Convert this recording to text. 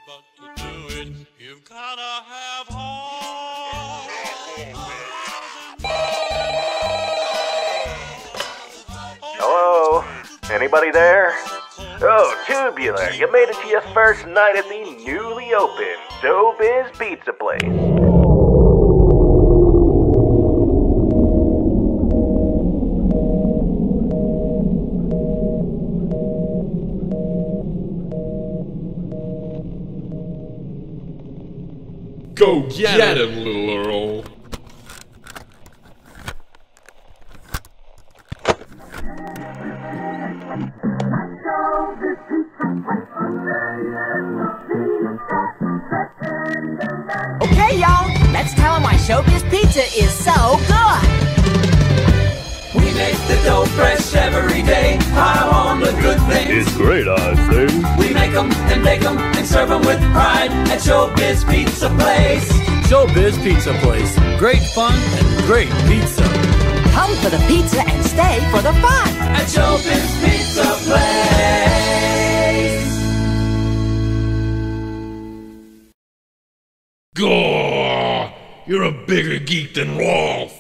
but to do it, you've gotta have heart. Hello? Anybody there? Oh, Tubular, you made it to your first night at the newly opened Showbiz Pizza Place. Go get him, little Earl. Okay, y'all, let's tell them why Showbiz Pizza is so good. We make the dough fresh every day, pile on the good things. It's great, I think. We make them and bake them and serve them with pride at Showbiz Pizza Place. Showbiz Pizza Place. Great fun and great pizza. Come for the pizza and stay for the fun. At Showbiz Pizza Place. Gah! You're a bigger geek than Rolf.